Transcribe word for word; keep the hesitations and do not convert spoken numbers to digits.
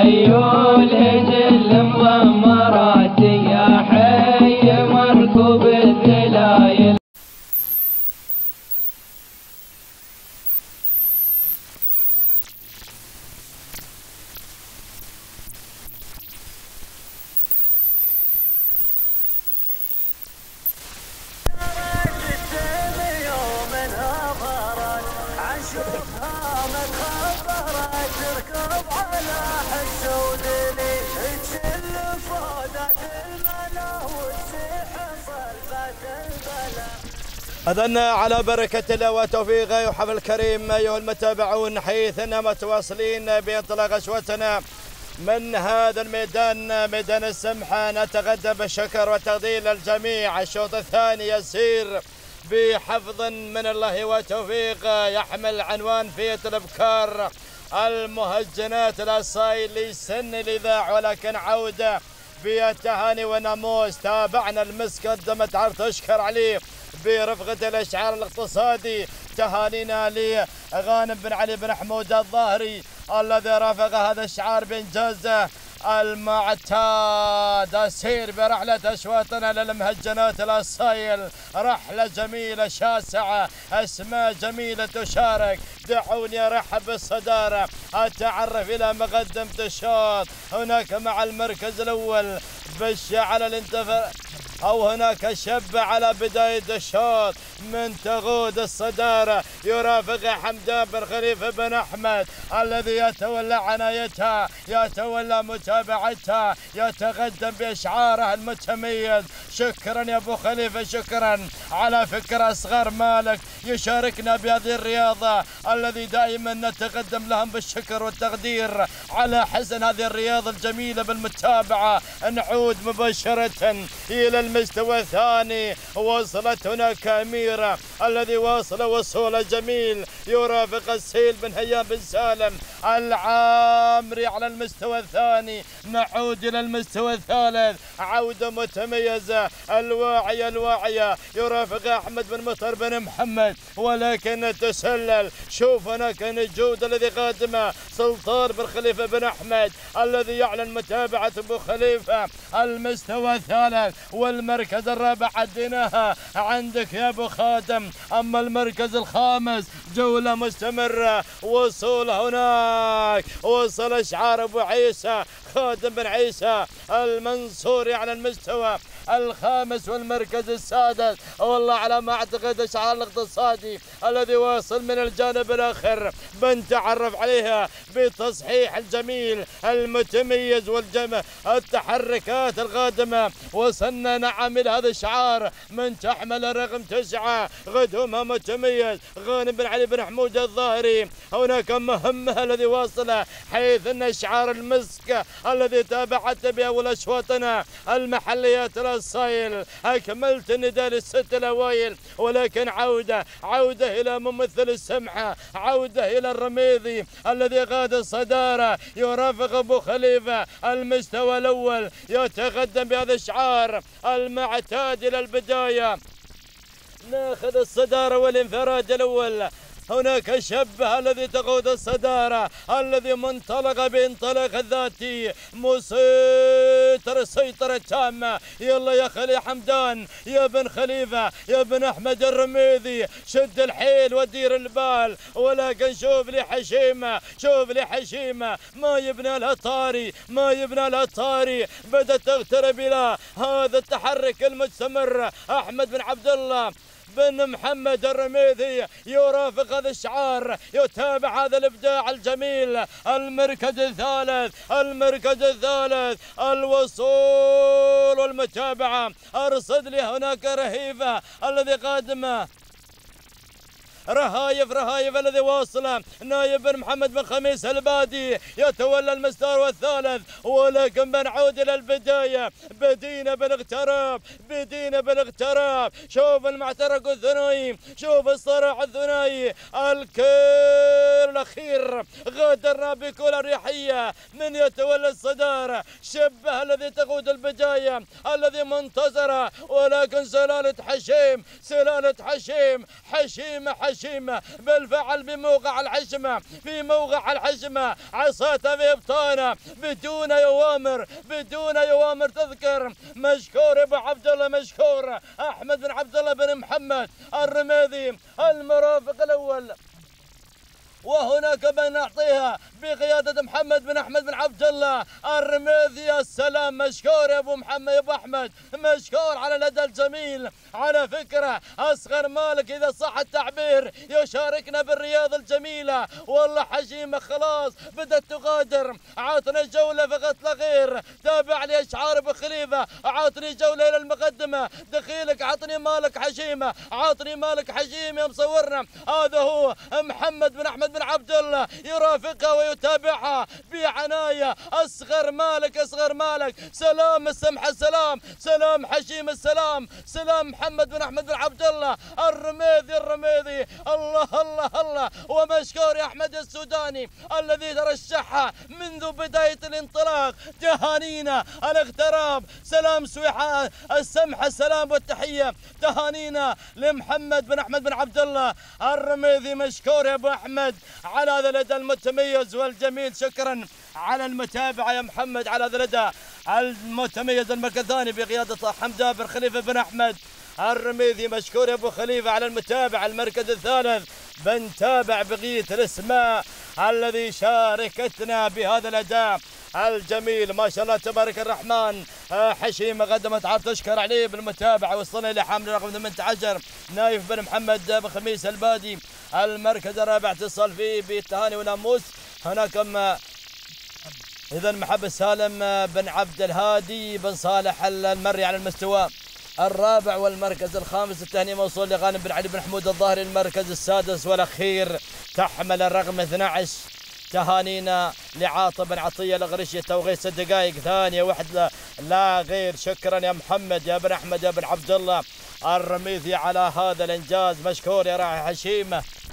خيول هجل مضمرات يا حي مركوب الذلايل. أذن على بركة الله وتوفيقه وحفل الكريم أيها المتابعون، حيث أننا متواصلين بإنطلاق أشواتنا من هذا الميدان، ميدان السمحة. نتغدى بالشكر والتقدير للجميع. الشوط الثاني يسير بحفظ من الله وتوفيق، يحمل عنوان فية الابكار المهجنات الأصايل لسن الإذاع، ولكن عودة بالتهاني وناموس. تابعنا المسك قدمت عرض تشكر عليه برفقة الإشعار الاقتصادي. تهانينا لغانم بن علي بن حمود الظاهري الذي رافق هذا الشعار بإنجازه المعتاد. أسير برحلة أشواطنا للمهجنات الأصايل، رحلة جميلة شاسعة، أسماء جميلة تشارك. دعوني أرحب بالصدارة، أتعرف إلى مقدمة الشوط. هناك مع المركز الأول بش على الانتفاع، أو هناك شب على بداية الشوط من تغود الصدارة، يرافق حمدان بن خليفة بن أحمد الذي يتولى عنايتها، يتولى متابعتها، يتقدم بإشعاره المتميز. شكرا يا أبو خليفة، شكرا على فكرة أصغر مالك يشاركنا بهذه الرياضة، الذي دائما نتقدم لهم بالشكر والتقدير على حسن هذه الرياضة الجميلة بالمتابعة. نعود مباشرة إلى المستوى الثاني. وصلت هناك أميرة الذي واصل وصول جميل، يرافق السيل بن هيام بن سالم العامري على المستوى الثاني. نعود إلى المستوى الثالث، عودة متميزة. الواعية الواعية يرافق أحمد بن مطر بن محمد، ولكن تسلل. شوف هناك نجود الذي قادمه سلطان بن خليفة بن أحمد الذي يعلن متابعة أبو خليفة. المستوى الثالث والمركز الرابع عديناها عندك يا أبو خادم. أما المركز الخامس جولة مستمرة. وصول هناك، وصل إشعار أبو عيسى خادم بن عيسى المنصوري على المستوى الخامس والمركز السادس. والله على ما أعتقد إشعار الاقتصادي الذي واصل من الجانب الآخر، بنتعرف عليها بتصحيح الجميل المتميز والجمع التحركات القادمة. وصلنا نعم إلى هذا الشعار من تحمل الرقم تسعة، غدومها متميز غانم بن علي بن حمود الظاهري. هناك مهمة الذي واصله، حيث أن شعار المسك الذي تابعت بأول أشواطنا المحليات الأصايل. أكملت النداء للست الأوائل، ولكن عودة عودة إلى ممثل السمحة، عودة إلى الرميضي الذي قاد الصدارة، يرافق أبو خليفة المستوى الأول، يتقدم بهذا الشعار المعتاد إلى البداية. ناخذ الصدارة والانفراد الأول. هناك الشاب الذي تقود الصدارة، الذي منطلق بانطلاق ذاتي، مسيطر السيطرة تامة. يلا يا خلي حمدان، يا بن خليفة، يا بن أحمد الرميذي، شد الحيل ودير البال. ولكن شوف لي حشيمة، شوف لي حشيمة، ما يبنى لها طاري، ما يبنى لها طاري. بدأت تقترب إلى هذا التحرك المستمر. أحمد بن عبد الله بن محمد الرميذي يرافق هذا الشعار، يتابع هذا الابداع الجميل. المركز الثالث، المركز الثالث، الوصول والمتابعة. ارصد لي هناك رهيفة الذي قادمه، رهايف رهايف الذي واصل. نايف بن محمد بن خميس البادي يتولى المسار والثالث. ولكن بنعود الى البدايه، بدينا بالاغتراب، بدينا بالاغتراب. شوف المعترك الثنائي، شوف الصراع الثنائي. الكير الاخير غادرنا بكل اريحيه. من يتولى الصداره؟ شبه الذي تقود البدايه، الذي منتظره. ولكن سلاله حشيم، سلاله حشيم، حشيم حشيم حشيمة بالفعل بموقع الحشمة، في موقع الحشمة عصيته في بطانه بدون أوامر، بدون أوامر تذكر. مشكور أبو عبد الله، مشكور أحمد بن عبد الله بن محمد الرميذي المرافق الأول. وهناك من نعطيها بقيادة محمد بن أحمد بن عبد الله الرميذي. السلام، مشكور يا أبو محمد يا أبو أحمد، مشكور على الأداء الجميل. على فكرة أصغر مالك إذا صح التعبير يشاركنا بالرياضة الجميلة. والله حشيمة خلاص بدأت تغادر، عاطني جولة فقط لا غير. تابع لي أشعار أبو خليفة، عاطني جولة إلى المقدمة. دخيلك عاطني مالك حشيمة، عاطني مالك حشيمة يا مصورنا. هذا هو محمد بن أحمد بن عبد الله يرافقها ويتابعها بعناية. أصغر مالك، أصغر مالك، سلام السمحة، السلام، سلام حشيم، السلام، سلام محمد بن أحمد بن عبد الله الرميذي الرميذي. الله الله الله. ومشكور يا أحمد السوداني الذي ترشحها منذ بداية الانطلاق. تهانينا الاغتراب، سلام سويحة السمحة، السلام والتحية، تهانينا لمحمد بن أحمد بن عبد الله الرميذي. مشكور يا أبو أحمد على هذا الأداء المتميز والجميل. شكرا على المتابعة يا محمد على هذا الأداء المتميز. المركز الثاني بقيادة حمدان بن خليفة بن أحمد الرميذي. مشكور يا أبو خليفة على المتابعة. المركز الثالث بنتابع بقية الأسماء الذي شاركتنا بهذا الأداء الجميل. ما شاء الله تبارك الرحمن. حشيمة قدمت عرض تشكر عليه بالمتابعة. وصلنا إلى حامل رقم ثمانية عشر نايف بن محمد بن خميس البادي. المركز الرابع اتصل فيه بالتهاني والناموس. هناك إذا محب سالم بن عبد الهادي بن صالح المري على المستوى الرابع. والمركز الخامس التهنئة موصول لغانم بن علي بن حمود الظاهري. المركز السادس والأخير تحمل الرقم اثني عشر تهانينا لعاطف بن عطية الغريشي. توقيت ست دقائق ثانية واحد لا غير. شكرا يا محمد يا بن أحمد يا بن عبد الله الرميذي على هذا الإنجاز. مشكور يا راعي حشيمة.